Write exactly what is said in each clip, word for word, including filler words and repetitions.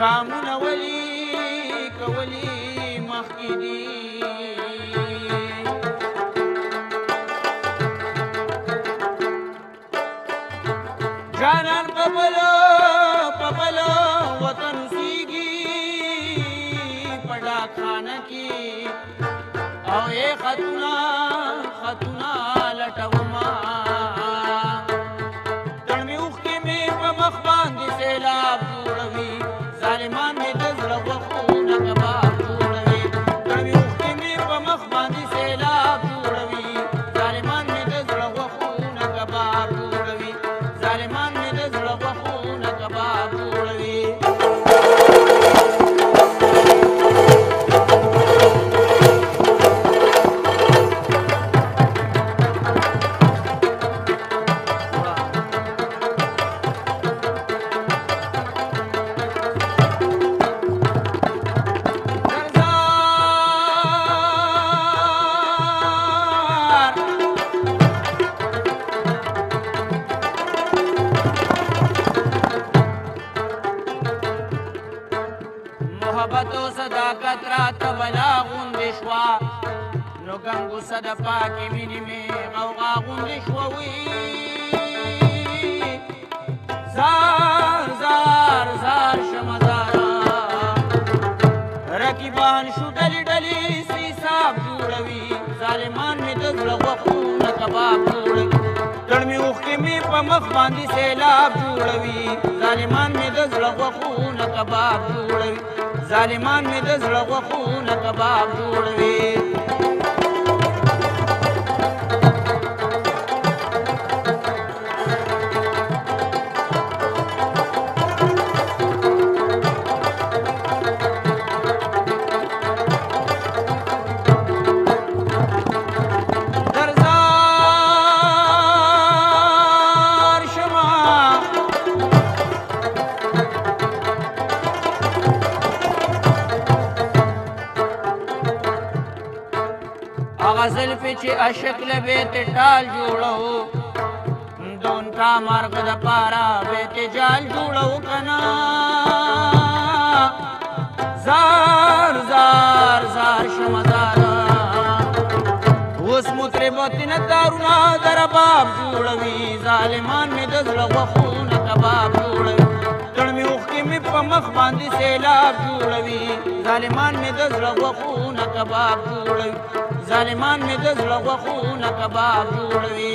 کامونه ولي کولی مخکې دي جانان په بل په بل وطن اوسېږي په ډاکخانه کې او یې خطونه خطونه لټومه تڼ مې اوښکې مې په مخ باندې سیلاب جوړوي ظالمان مې د زړه غوښونه کباب جوړوي تڼ مې اوښکې مې په مخ باندې سیلاب جوړوي ظالمان مې د زړه غوښونه کباب جوړوي ظالمان مې د زړه غوښونه کباب جوړوي محبت و صداقت راته بلا غوندې شوه نو ګنګوسه د پاکې مینې مې غوغا غوندې شوه وي زار زار زار شمه زاره رقیبان شو ډلې ډلې حساب جوړوي ظالمان مې د زړه غوښونه کباب جوړوي تڼ مې اوښکې مې په مخ باندې سیلاب جوړوي ظالمان مې د زړه غوښونه کباب جوړوي ظالمان مې د زړه غوښونه کباب جوړوي غزل پہ چی عشق لبیت ٹال جوڑو دون کا مرگ دا پارا بیت جال جوڑو کنا زار زار زار شمزارا اس مطربت ندارونا در باب جوڑوی ظالمان میں دزل وخون کباب جوڑوی تڑ میں اخی میں پا مخ باندی سیلاب جوڑوی ظالمان میں دزل وخون کباب جوڑوی ظالمان مې د زړه غوښونه کباب جوړوي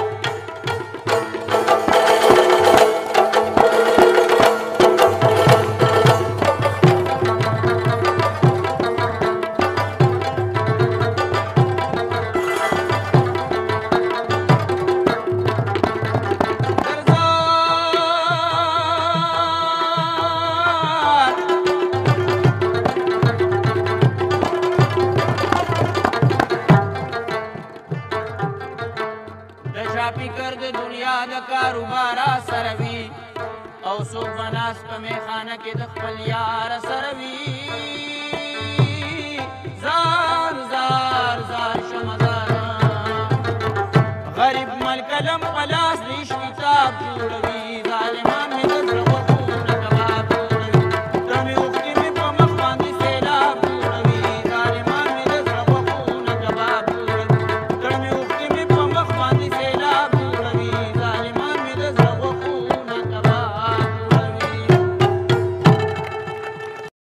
فکر د دنیا د کاروبارا سره وي او څوک به ناست په میخانه کې د خپل یار سره وي زار زار زار شمه زاره غریب مل قلم په لاس د عشق کتاب جوړوي